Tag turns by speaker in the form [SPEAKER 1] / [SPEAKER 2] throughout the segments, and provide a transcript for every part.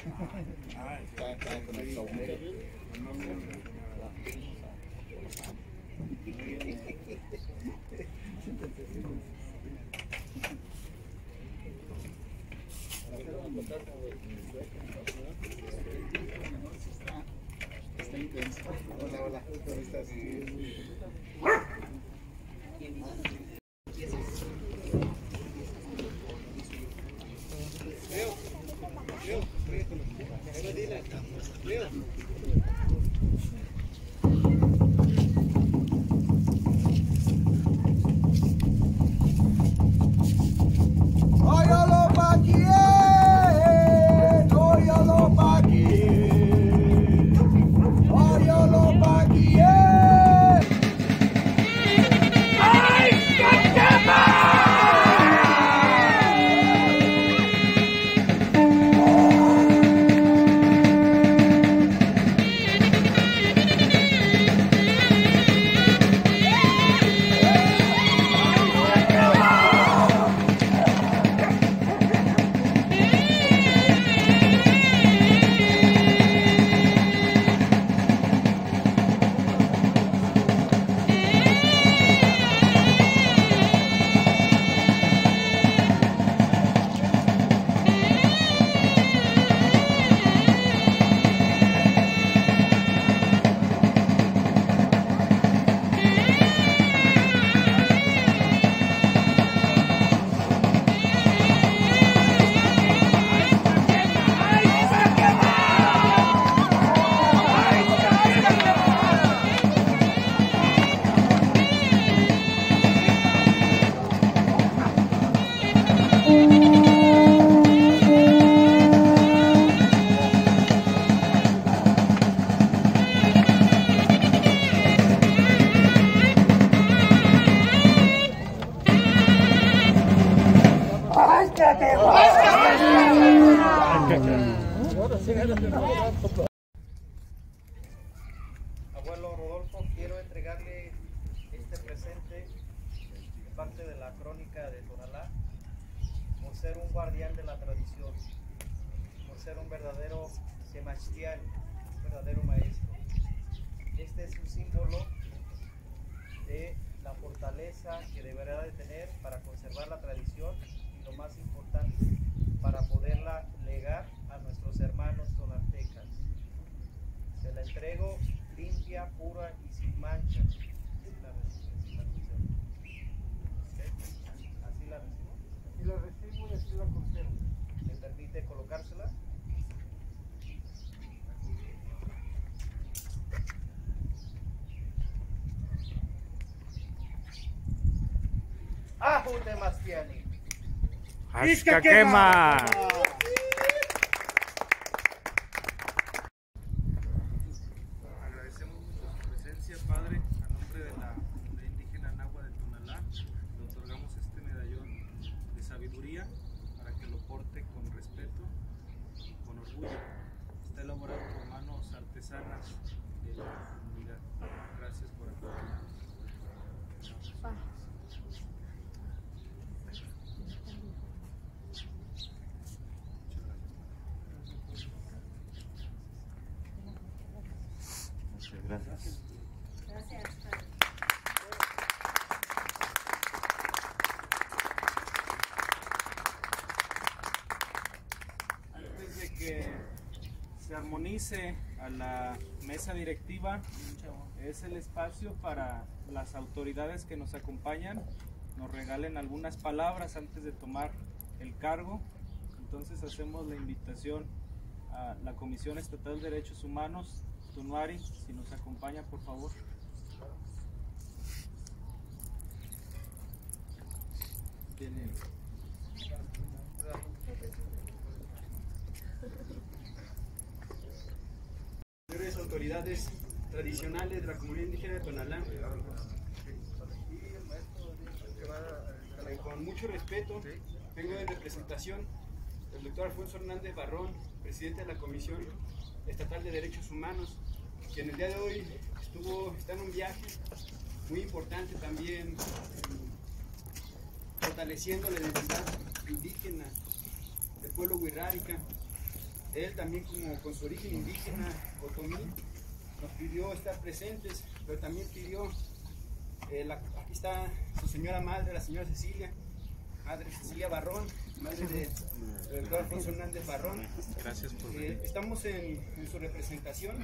[SPEAKER 1] Está intenso. Hola, hola. ¿Cómo estás?
[SPEAKER 2] Abuelo Rodolfo, quiero entregarle este presente de parte de la Crónica de Tonalá, por ser un guardián de la tradición, por ser un verdadero Sebastián, un verdadero maestro. Este es un símbolo de la fortaleza que deberá de tener para conservar la tradición y, lo más importante, para poderla legar a nuestros hermanos tonaltecas. Se la entrego limpia, pura y sin mancha. Así la recibo.
[SPEAKER 3] Y la recibo y así la conservo.
[SPEAKER 2] ¿Me permite colocársela? ¡Ajú de Mastiani!
[SPEAKER 4] ¡Izcaquema!
[SPEAKER 5] Agradecemos mucho su presencia, Padre. A nombre de la comunidad indígena Nahua de Tonalá, le otorgamos este medallón de sabiduría para que lo porte con respeto y con orgullo. Está elaborado por manos artesanas de la comunidad. Gracias por acompañarnos.
[SPEAKER 4] Gracias.
[SPEAKER 5] Antes de que se armonice a la mesa directiva, es el espacio para las autoridades que nos acompañan, nos regalen algunas palabras antes de tomar el cargo. Entonces hacemos la invitación a la Comisión Estatal de Derechos Humanos, Tunuari, si nos acompaña, por favor.
[SPEAKER 6] Señores autoridades tradicionales de la comunidad indígena de Tonalá, con mucho respeto, vengo en representación del doctor Alfonso Hernández Barrón, presidente de la Comisión Estatal de Derechos Humanos, que en el día de hoy está en un viaje muy importante también, fortaleciendo la identidad indígena del pueblo wixárika, Él también con su origen indígena, otomí, nos pidió estar presentes, pero también pidió, aquí está su señora madre, la señora Cecilia, madre Cecilia Barrón, madre del doctor Alfonso Hernández Barrón.
[SPEAKER 5] Gracias por venir.
[SPEAKER 6] Estamos en su representación,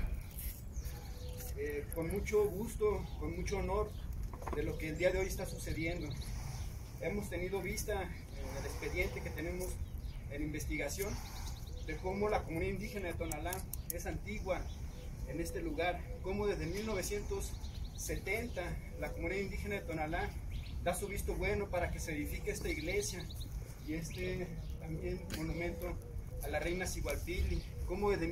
[SPEAKER 6] con mucho gusto, con mucho honor de lo que el día de hoy está sucediendo. Hemos tenido vista en el expediente que tenemos en investigación de cómo la comunidad indígena de Tonalá es antigua en este lugar, cómo desde 1970 la comunidad indígena de Tonalá da su visto bueno para que se edifique esta iglesia y este también monumento a la reina Sigualpili, cómo desde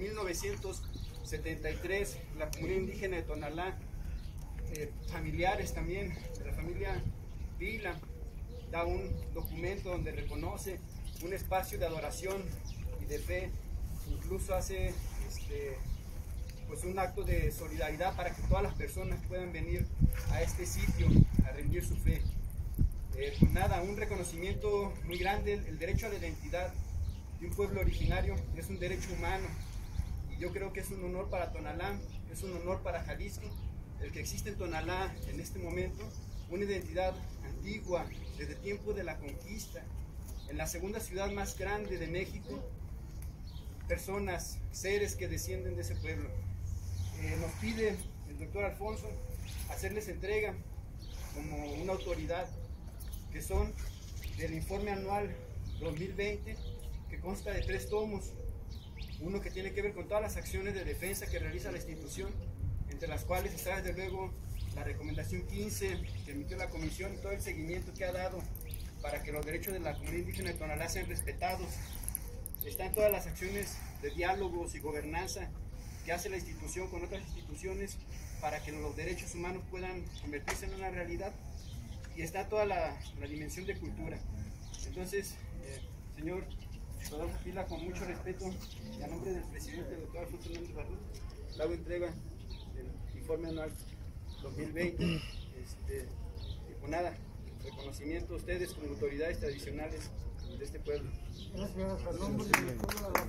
[SPEAKER 6] 1973 la comunidad indígena de Tonalá, familiares también de la familia Vila, da un documento donde reconoce un espacio de adoración y de fe, incluso hace pues un acto de solidaridad para que todas las personas puedan venir a este sitio a rendir su fe. Pues nada, un reconocimiento muy grande. El derecho a la identidad de un pueblo originario es un derecho humano y yo creo que es un honor para Tonalá, es un honor para Jalisco el que existe en Tonalá en este momento una identidad antigua desde el tiempo de la conquista, en la segunda ciudad más grande de México, personas, seres que descienden de ese pueblo. Nos pide el doctor Alfonso hacerles entrega como una autoridad que son del informe anual 2020 que consta de 3 tomos, uno que tiene que ver con todas las acciones de defensa que realiza la institución, entre las cuales está desde luego la recomendación 15 que emitió la comisión y todo el seguimiento que ha dado para que los derechos de la comunidad indígena de Tonalá sean respetados. Están todas las acciones de diálogos y gobernanza que hace la institución con otras instituciones para que los derechos humanos puedan convertirse en una realidad, y está toda la dimensión de cultura. Entonces, señor Rodolfo Pila, con mucho respeto y a nombre del presidente, el doctor Alfonso Hernández Barrón, le hago entrega del informe anual 2020. Y pues nada, reconocimiento a ustedes como autoridades tradicionales de este pueblo.
[SPEAKER 3] Gracias al nombre de toda la comunidad,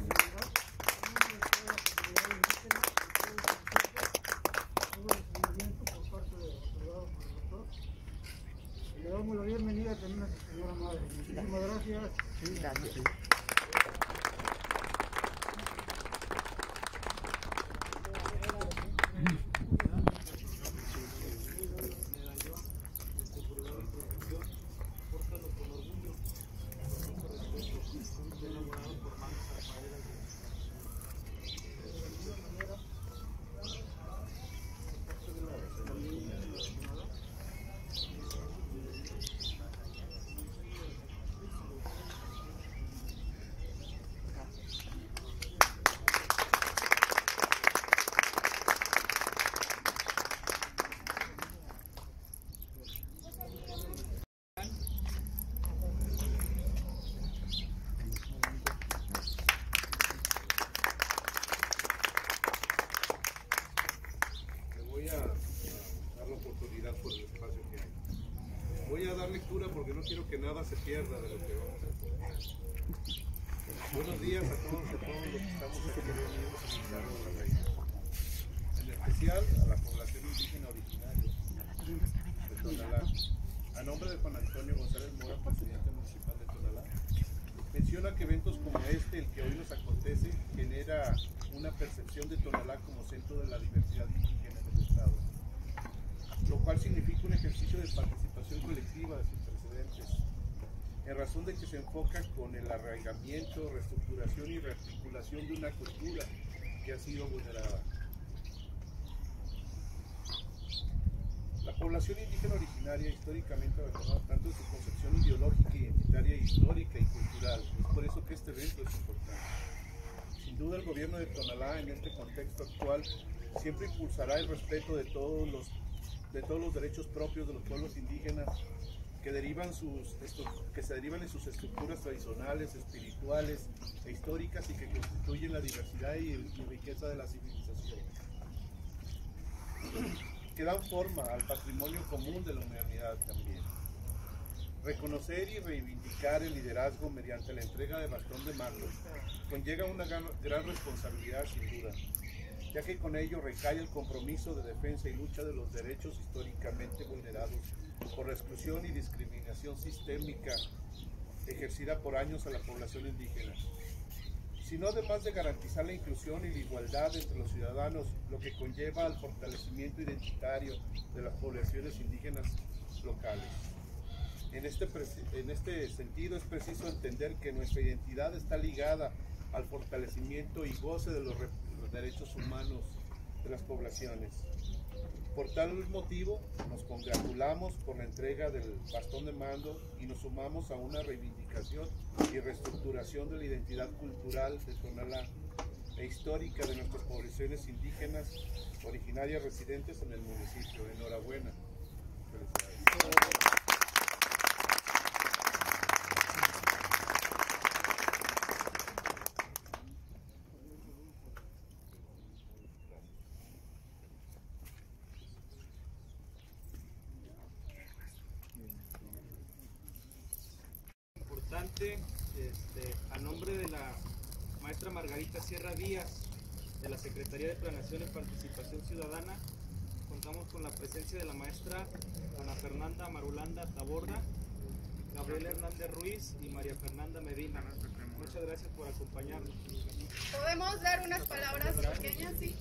[SPEAKER 3] todo el seguimiento por parte de los delegados por el doctor. Y le damos la bienvenida también a su señora madre. Muchísimas gracias.
[SPEAKER 4] Sí, gracias.
[SPEAKER 7] Voy a dar lectura porque no quiero que nada se pierda de lo que vamos a hacer. Buenos días a todos los que estamos aquí reunidos en el Cerro de la Reina. En especial a la población indígena originaria de Tonalá. A nombre de Juan Antonio González Mora, presidente municipal de Tonalá, menciona que eventos como el que hoy nos acontece genera una percepción de Tonalá como centro de la diversidad indígena en el estado, lo cual significa un ejercicio de participación colectiva sin precedentes, en razón de que se enfoca con el arraigamiento, reestructuración y rearticulación de una cultura que ha sido vulnerada. La población indígena originaria históricamente abandonada tanto en su concepción ideológica, identitaria, histórica y cultural. Es por eso que este evento es importante. Sin duda el gobierno de Tonalá en este contexto actual siempre impulsará el respeto de todos los derechos propios de los pueblos indígenas que se derivan en sus estructuras tradicionales, espirituales e históricas y que constituyen la diversidad y riqueza de la civilización, que dan forma al patrimonio común de la humanidad también. Reconocer y reivindicar el liderazgo mediante la entrega de bastón de mando conlleva una gran responsabilidad, sin duda, ya que con ello recae el compromiso de defensa y lucha de los derechos históricamente vulnerados por la exclusión y discriminación sistémica ejercida por años a la población indígena, sino además de garantizar la inclusión y la igualdad entre los ciudadanos, lo que conlleva al fortalecimiento identitario de las poblaciones indígenas locales. En este sentido es preciso entender que nuestra identidad está ligada al fortalecimiento y goce de los derechos humanos de las poblaciones. Por tal motivo, nos congratulamos por la entrega del bastón de mando y nos sumamos a una reivindicación y reestructuración de la identidad cultural de Tonalá e histórica de nuestras poblaciones indígenas originarias residentes en el municipio. Enhorabuena. Felicidades.
[SPEAKER 5] A nombre de la maestra Margarita Sierra Díaz, de la Secretaría de Planeación y Participación Ciudadana, contamos con la presencia de la maestra Ana Fernanda Marulanda Taborda, Gabriel Hernández Ruiz y María Fernanda Medina. Muchas gracias por acompañarnos.
[SPEAKER 4] ¿Podemos dar unas palabras pequeñas? Sí.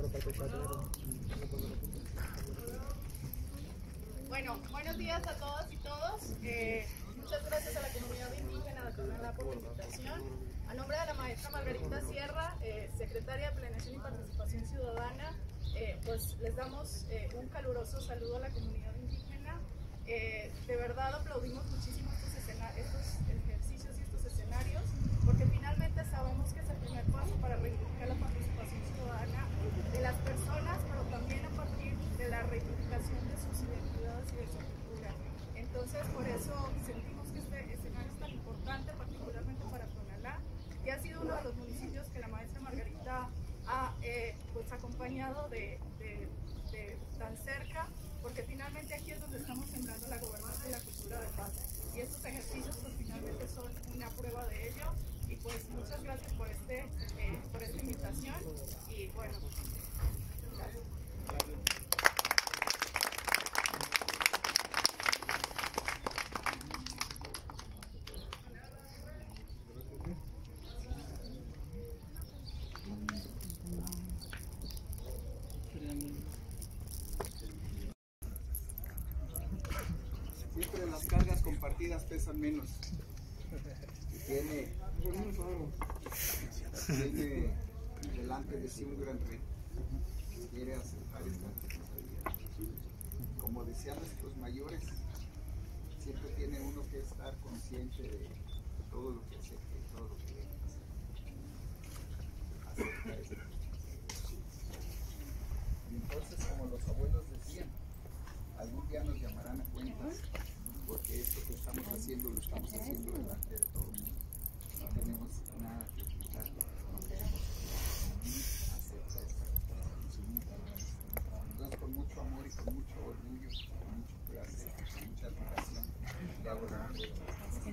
[SPEAKER 4] Bueno, buenos días a todas y todos. Muchas gracias a la comunidad indígena de Tonalá por la invitación. A nombre de la maestra Margarita Sierra, secretaria de Planeación y Participación Ciudadana, pues les damos un caluroso saludo a la comunidad indígena. De verdad aplaudimos muchísimo estos ejercicios y estos escenarios, porque finalmente sabemos que es el primer paso para reivindicar la participación ciudadana de las personas, pero también a partir de la reivindicación de sus identidades y de su cultura. Entonces, por eso sentimos que este escenario es tan importante, particularmente para Tonalá, que ha sido uno de los municipios que la maestra Margarita ha pues acompañado de tan cerca, porque finalmente aquí es donde estamos sembrando la gobernanza y la cultura de paz. Y estos ejercicios pues finalmente son una prueba de ello. Y pues muchas gracias por esta invitación. Y bueno, gracias.
[SPEAKER 1] Siempre las cargas compartidas pesan menos. Tiene delante de sí un gran reto. Quiere aceptar esta responsabilidad. Como decían nuestros mayores, siempre tiene uno que estar consciente de todo lo que acepta y todo lo que deja hacer. Aceptar esta responsabilidad. Y entonces, como los abuelos decían, algún día nos llamarán a cuentas, porque esto que estamos haciendo lo estamos haciendo delante de todo el mundo. No tenemos nada que ocultar, no queremos aceptar esta responsabilidad. Entonces, con mucho amor y con mucho orgullo, con mucho placer, con mucha admiración, le hago la pregunta.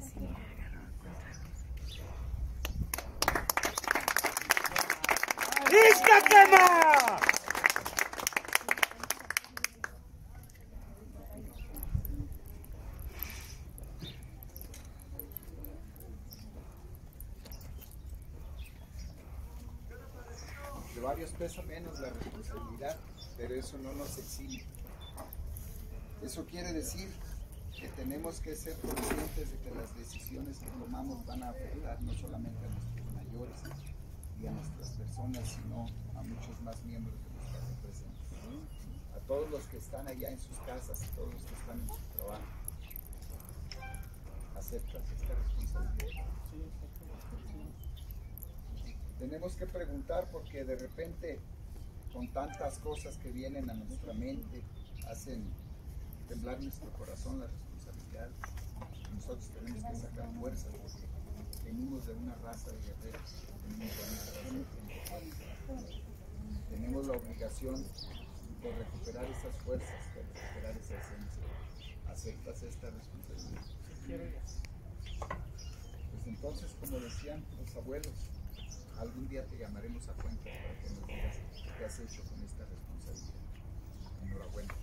[SPEAKER 1] De varios pesa menos la responsabilidad, pero eso no nos exime. Eso quiere decir que tenemos que ser conscientes de que las decisiones que tomamos van a afectar no solamente a nuestros mayores y a nuestras personas, sino a muchos más miembros de nuestra representación. A todos los que están allá en sus casas, a todos los que están en su trabajo. ¿Aceptas esta responsabilidad? Tenemos que preguntar porque de repente, con tantas cosas que vienen a nuestra mente, hacen temblar nuestro corazón las responsabilidades. Nosotros tenemos que sacar fuerzas porque venimos de una raza de guerreros, venimos de una raza de gente. Tenemos la obligación de recuperar esas fuerzas, de recuperar esa esencia. ¿Aceptas esta responsabilidad? entonces, como decían los abuelos, algún día te llamaremos a cuenta para que nos digas qué has hecho con esta responsabilidad. Enhorabuena.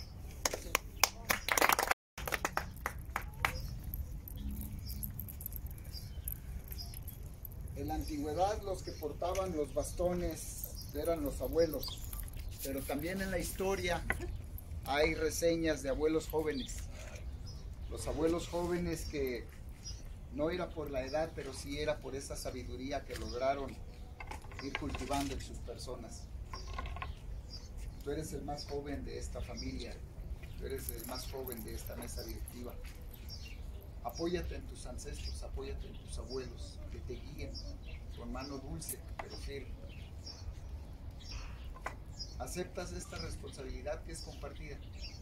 [SPEAKER 1] En la antigüedad los que portaban los bastones eran los abuelos, pero también en la historia hay reseñas de abuelos jóvenes. Los abuelos jóvenes que no era por la edad, pero sí era por esa sabiduría que lograron ir cultivando en sus personas. Tú eres el más joven de esta familia, tú eres el más joven de esta mesa directiva. Apóyate en tus ancestros, apóyate en tus abuelos, que te guíen con mano dulce, pero firme. ¿Aceptas esta responsabilidad que es compartida?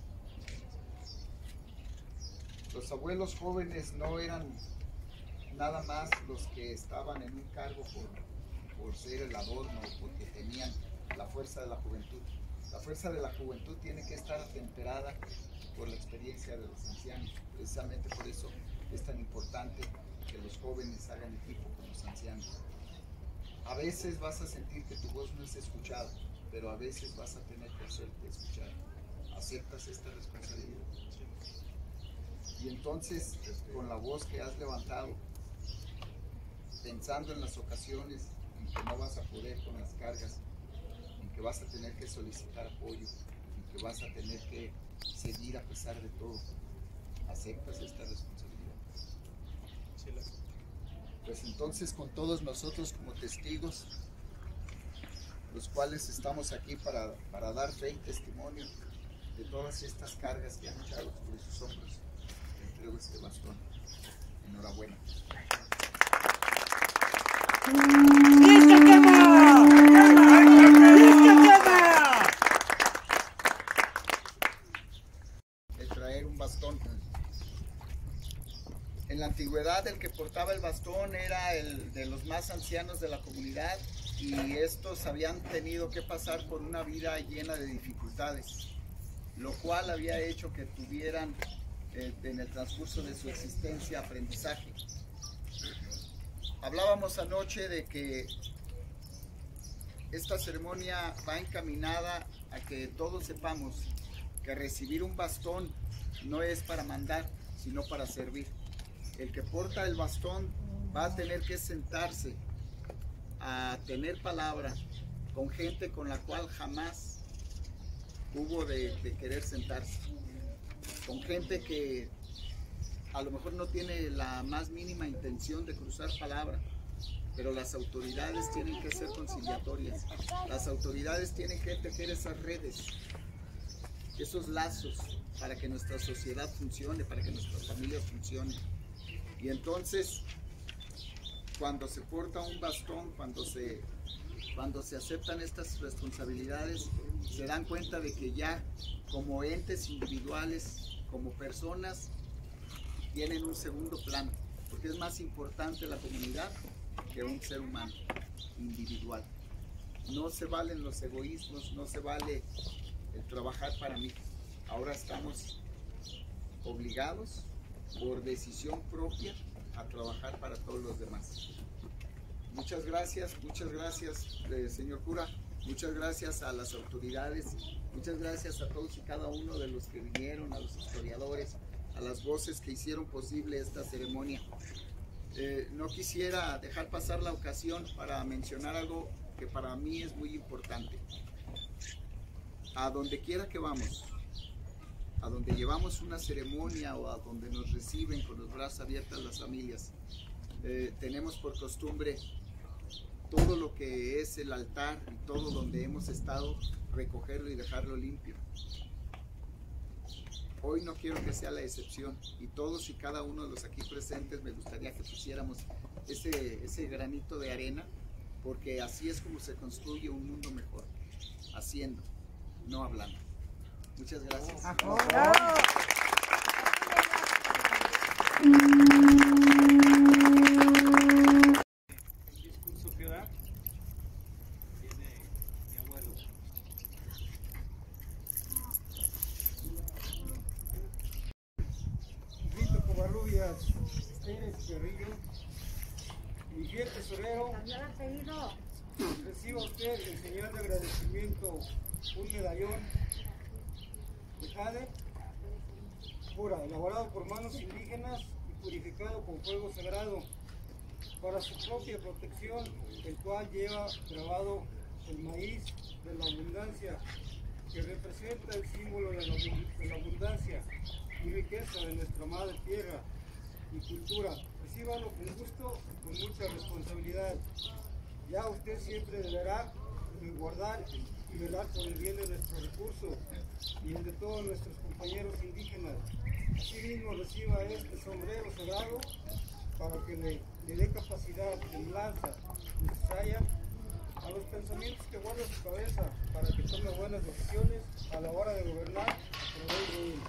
[SPEAKER 1] Los abuelos jóvenes no eran nada más los que estaban en un cargo por ser el adorno, porque tenían la fuerza de la juventud. La fuerza de la juventud tiene que estar atemperada por la experiencia de los ancianos. Precisamente por eso es tan importante que los jóvenes hagan equipo con los ancianos. A veces vas a sentir que tu voz no es escuchada, pero a veces vas a tener que hacerte escuchar. ¿Aceptas esta responsabilidad? Y entonces, con la voz que has levantado, pensando en las ocasiones en que no vas a poder con las cargas, en que vas a tener que solicitar apoyo, en que vas a tener que seguir a pesar de todo, ¿aceptas esta responsabilidad?
[SPEAKER 5] Sí, la acepto.
[SPEAKER 1] Pues entonces, con todos nosotros como testigos, los cuales estamos aquí para dar fe y testimonio de todas estas cargas que han echado sobre sus hombros, te entrego este bastón. Enhorabuena. De traer un bastón. En la antigüedad el que portaba el bastón era el de los más ancianos de la comunidad, y estos habían tenido que pasar por una vida llena de dificultades, lo cual había hecho que tuvieran en el transcurso de su existencia aprendizaje. Hablábamos anoche de que esta ceremonia va encaminada a que todos sepamos que recibir un bastón no es para mandar, sino para servir. El que porta el bastón va a tener que sentarse a tener palabra con gente con la cual jamás hubo de querer sentarse, con gente que a lo mejor no tiene la más mínima intención de cruzar palabra, pero las autoridades tienen que ser conciliatorias, las autoridades tienen que tejer esas redes, esos lazos, para que nuestra sociedad funcione, para que nuestras familias funcionen. Y entonces, cuando se porta un bastón, cuando se aceptan estas responsabilidades, se dan cuenta de que ya como entes individuales, como personas, tienen un segundo plano, porque es más importante la comunidad que un ser humano individual. No se valen los egoísmos, no se vale el trabajar para mí. Ahora estamos obligados por decisión propia a trabajar para todos los demás. Muchas gracias, señor cura, muchas gracias a las autoridades, muchas gracias a todos y cada uno de los que vinieron, a los historiadores, a las voces que hicieron posible esta ceremonia. No quisiera dejar pasar la ocasión para mencionar algo que para mí es muy importante. A donde quiera que vamos, a donde llevamos una ceremonia o a donde nos reciben con los brazos abiertos las familias, tenemos por costumbre todo lo que es el altar y todo donde hemos estado, recogerlo y dejarlo limpio. Hoy no quiero que sea la excepción, y todos y cada uno de los aquí presentes me gustaría que pusiéramos ese granito de arena, porque así es como se construye un mundo mejor, haciendo, no hablando. Muchas gracias.
[SPEAKER 5] El discurso que da tiene mi abuelo.
[SPEAKER 3] Vito Covarrubias Pérez Carrillo, mi fiel tesorero, reciba usted en señal de agradecimiento un medallón de jade pura, elaborado por manos indígenas y purificado con fuego sagrado para su propia protección, el cual lleva grabado el maíz de la abundancia, que representa el símbolo de la abundancia y riqueza de nuestra madre tierra y cultura. Recíbalo con gusto y con mucha responsabilidad. Ya usted siempre deberá resguardar y velar por el bien de nuestro recurso y el de todos nuestros compañeros indígenas. Asimismo, reciba este sombrero sagrado para que le dé capacidad, templanza necesaria a los pensamientos que guarda su cabeza, para que tome buenas decisiones a la hora de gobernar a través de él.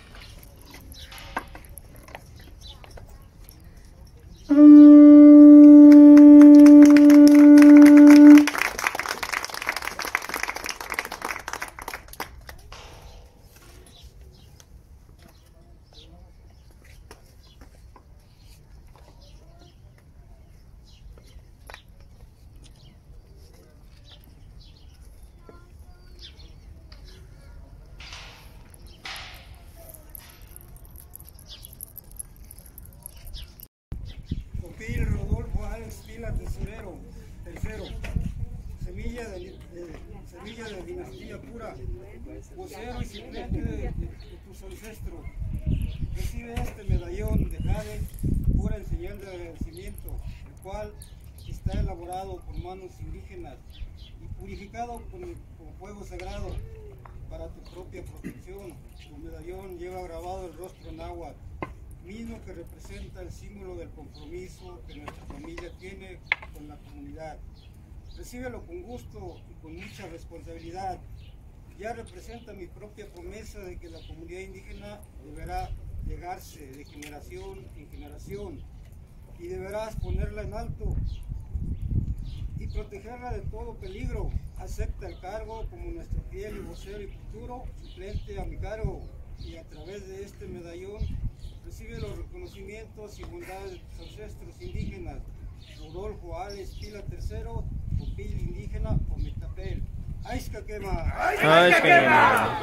[SPEAKER 3] Copil Rodolfo Alex Pila Tesorero, tercero, semilla de dinastía pura, vocero y suplente de tus ancestros. Recibe este medallón de jade pura en señal de agradecimiento, el cual está elaborado por manos indígenas y purificado con fuego sagrado para tu propia protección. Tu medallón lleva grabado el rostro náhuatl, mismo que representa el símbolo del compromiso que nuestra familia tiene con la comunidad. Recíbelo con gusto y con mucha responsabilidad. Ya representa mi propia promesa de que la comunidad indígena deberá legarse de generación en generación y deberás ponerla en alto y protegerla de todo peligro. Acepta el cargo como nuestro fiel y vocero y futuro suplente a mi cargo, y a través de este medallón recibe los reconocimientos y bondades de tus ancestros indígenas. Rodolfo Alex Pila III, Copil indígena o Metapel. ¡Aizca quema! ¡Aizca quema!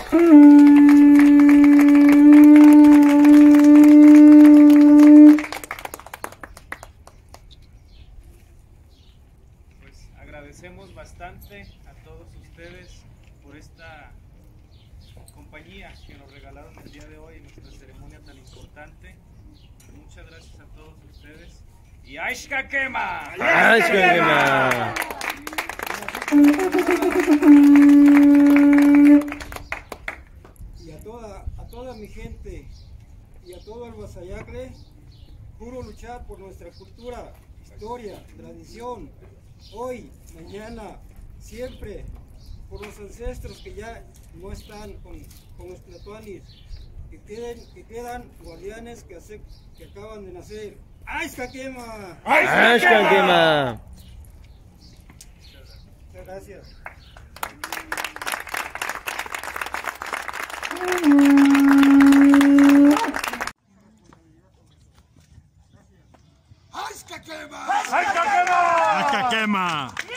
[SPEAKER 5] Pues agradecemos bastante a todos ustedes por esta compañía que nos regalaron el día de hoy en nuestra ceremonia tan importante. Muchas gracias a todos ustedes y ¡Aizca quema!
[SPEAKER 8] ¡Aizca quema!
[SPEAKER 3] Y a toda mi gente y a todo el Guasayacle, juro luchar por nuestra cultura, historia, tradición, hoy, mañana, siempre, por los ancestros que ya no están con los tlatoanis, que quedan guardianes que acaban de nacer. ¡Aizca quema!
[SPEAKER 8] ¡Aizca quema!
[SPEAKER 3] Muchas gracias.
[SPEAKER 7] ¡Aizca quema!
[SPEAKER 8] ¡Aizca quema!